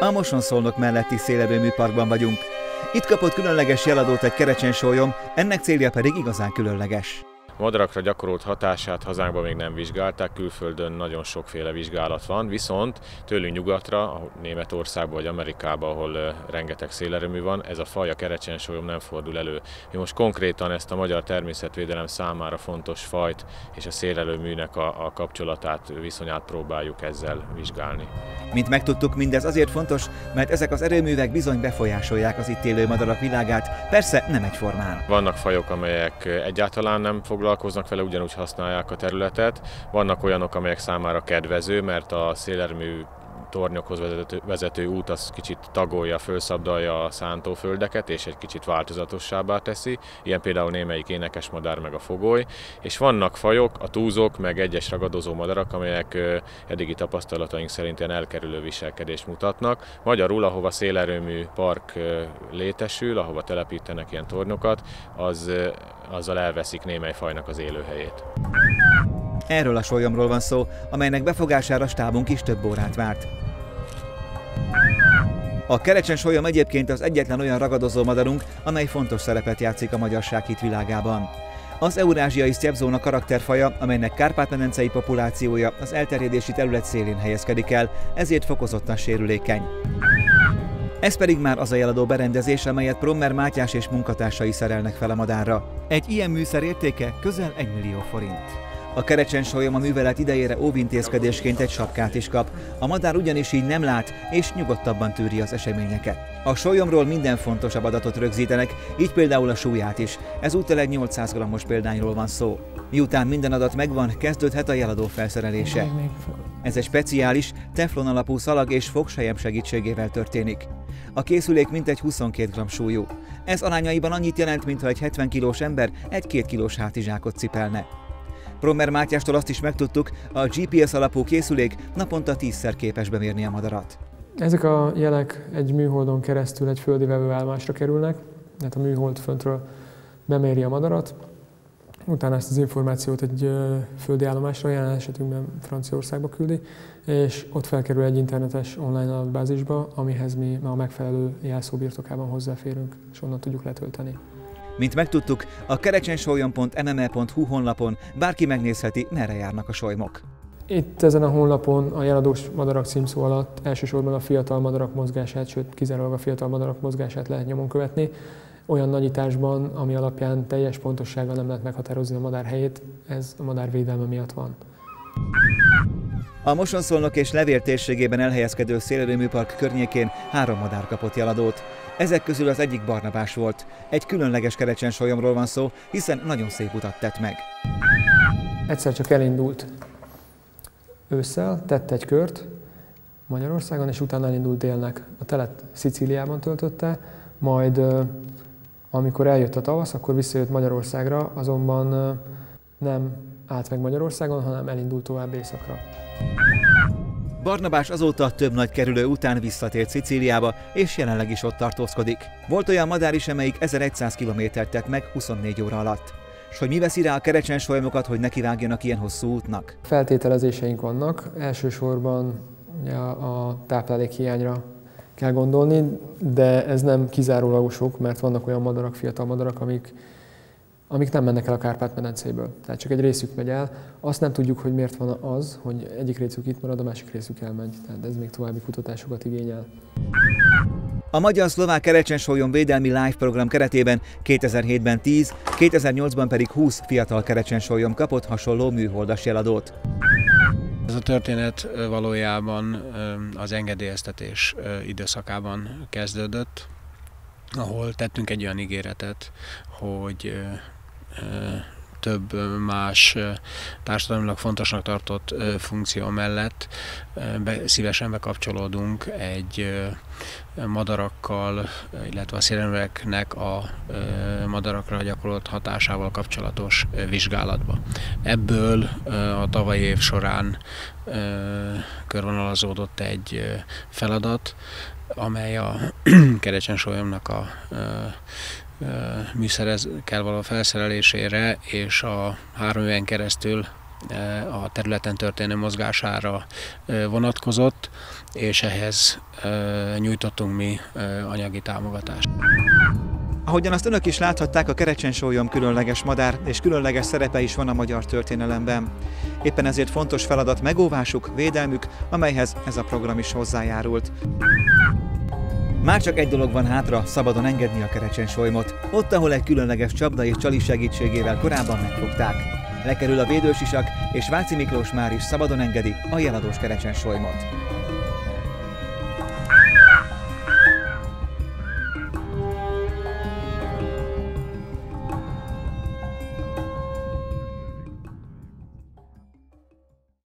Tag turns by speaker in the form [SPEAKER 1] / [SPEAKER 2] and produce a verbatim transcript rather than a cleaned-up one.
[SPEAKER 1] A Moson-Szolnok melletti szélerőműparkban vagyunk. Itt kapott különleges jeladót egy kerecsensólyom, ennek célja pedig igazán különleges.
[SPEAKER 2] A madarakra gyakorolt hatását hazánkban még nem vizsgálták, külföldön nagyon sokféle vizsgálat van, viszont tőlünk nyugatra, Németországban vagy Amerikában, ahol rengeteg szélerőmű van, ez a faj, a kerecsensólyom nem fordul elő. Mi most konkrétan ezt a magyar természetvédelem számára fontos fajt és a szélerőműnek a, a kapcsolatát, viszonyát próbáljuk ezzel vizsgálni.
[SPEAKER 1] Mint megtudtuk, mindez azért fontos, mert ezek az erőművek bizony befolyásolják az itt élő madarak világát, persze nem egyformán.
[SPEAKER 2] Vannak fajok, amelyek egyáltalán nem foglalkoznak vele, ugyanúgy használják a területet. Vannak olyanok, amelyek számára kedvező, mert a szélerőmű tornyokhoz vezető, vezető út az kicsit tagolja, felszabdalja a szántóföldeket, és egy kicsit változatossábbá teszi. Ilyen például némelyik énekesmadár meg a fogoly. És vannak fajok, a túzok, meg egyes ragadozó madarak, amelyek eddigi tapasztalataink szerint ilyen elkerülő viselkedést mutatnak. Magyarul, ahova szélerőmű park létesül, ahova telepítenek ilyen tornyokat, az, azzal elveszik némely fajnak az élőhelyét.
[SPEAKER 1] Erről a sólyomról van szó, amelynek befogására stábunk is több órát várt. A kerecsensólyom egyébként az egyetlen olyan ragadozó madarunk, amely fontos szerepet játszik a magyarság hitvilágában. Az eurázsiai sztyephzóna karakterfaja, amelynek kárpát-medencei populációja az elterjedési terület szélén helyezkedik el, ezért fokozottan sérülékeny. Ez pedig már az a jeladó berendezés, amelyet Prommer Mátyás és munkatársai szerelnek fel a madárra. Egy ilyen műszer értéke közel egy millió forint. A kerecsensólyom a művelet idejére óvintézkedésként egy sapkát is kap. A madár ugyanis így nem lát, és nyugodtabban tűri az eseményeket. A sólyomról minden fontosabb adatot rögzítenek, így például a súlyát is. Ezúttal egy nyolcszáz grammos példányról van szó. Miután minden adat megvan, kezdődhet a jeladó felszerelése. Ez egy speciális, teflon alapú szalag és fogsellyem segítségével történik. A készülék mintegy huszonkét gramm súlyú. Ez arányaiban annyit jelent, mintha egy hetven kilós ember egy két kilós hátizsákot cipelne. Prommer Mátyástól azt is megtudtuk, a gé pé es alapú készülék naponta tízszer képes bemérni a madarat.
[SPEAKER 3] Ezek a jelek egy műholdon keresztül egy földi vevőállomásra kerülnek, tehát a műhold föntről beméri a madarat, utána ezt az információt egy földi állomásra, jelen esetünkben Franciaországba küldi, és ott felkerül egy internetes online adatbázisba, amihez mi a megfelelő jelszó birtokában hozzáférünk, és onnan tudjuk letölteni.
[SPEAKER 1] Mint megtudtuk, a kerecsensólyom pont m m e pont hu honlapon bárki megnézheti, merre járnak a solymok.
[SPEAKER 3] Itt ezen a honlapon a jeladós madarak címszó alatt elsősorban a fiatal madarak mozgását, sőt kizárólag a fiatal madarak mozgását lehet nyomon követni, olyan nagyításban, ami alapján teljes pontossággal nem lehet meghatározni a madár helyét, ez a madár védelme miatt van.
[SPEAKER 1] A Moson-Szolnok és Levél térségében elhelyezkedő szélerőműpark környékén három madár kapott jeladót. Ezek közül az egyik Barnabás volt. Egy különleges kerecsensólyomról van szó, hiszen nagyon szép utat tett meg.
[SPEAKER 3] Egyszer csak elindult ősszel, tett egy kört Magyarországon, és utána elindult délnek. A telet Szicíliában töltötte, majd amikor eljött a tavasz, akkor visszajött Magyarországra, azonban nem állt meg Magyarországon, hanem elindult tovább északra.
[SPEAKER 1] Barnabás azóta több nagy kerülő után visszatért Szicíliába, és jelenleg is ott tartózkodik. Volt olyan madár is, amelyik ezerszáz kilométert tett meg huszonnégy óra alatt. És hogy mi veszi rá a kerecsensólyomokat, hogy nekivágjanak ilyen hosszú útnak?
[SPEAKER 3] Feltételezéseink vannak. Elsősorban a táplálékhiányra kell gondolni, de ez nem kizárólagosok, mert vannak olyan madarak, fiatal madarak, amik, amik nem mennek el a Kárpát-medencéből. Tehát csak egy részük megy el. Azt nem tudjuk, hogy miért van az, hogy egyik részük itt marad, a másik részük elmegy. Tehát ez még további kutatásokat igényel.
[SPEAKER 1] A Magyar-Szlovák Kerecsensólyom Védelmi Live program keretében kétezer-hétben tíz, kétezer-nyolcban pedig húsz fiatal kerecsensólyom kapott hasonló műholdas jeladót.
[SPEAKER 4] Ez a történet valójában az engedélyeztetés időszakában kezdődött, ahol tettünk egy olyan ígéretet, hogy több más társadalmilag fontosnak tartott funkció mellett be, szívesen bekapcsolódunk egy madarakkal, illetve a szélerőműveknek a madarakra gyakorolt hatásával kapcsolatos vizsgálatba. Ebből a tavalyi év során körvonalazódott egy feladat, amely a kerecsensólyomnak a műszerekkel való felszerelésére és a három éven keresztül a területen történő mozgására vonatkozott, és ehhez nyújtottunk mi anyagi támogatást.
[SPEAKER 1] Ahogyan azt önök is láthatták, a kerecsensólyom különleges madár és különleges szerepe is van a magyar történelemben. Éppen ezért fontos feladat megóvásuk, védelmük, amelyhez ez a program is hozzájárult. Már csak egy dolog van hátra, szabadon engedni a kerecsensolymot, ott, ahol egy különleges csapda és csali segítségével korábban megfogták. Lekerül a védősisak, és Váci Miklós már is szabadon engedi a jeladós kerecsensolymot.